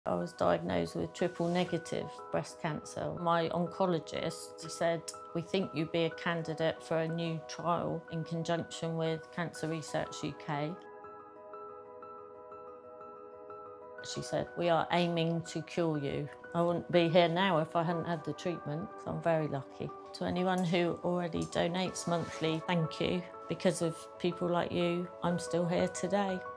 I was diagnosed with triple negative breast cancer. My oncologist said, "We think you'd be a candidate for a new trial in conjunction with Cancer Research UK." She said, "We are aiming to cure you." I wouldn't be here now if I hadn't had the treatment, so I'm very lucky. To anyone who already donates monthly, thank you. Because of people like you, I'm still here today.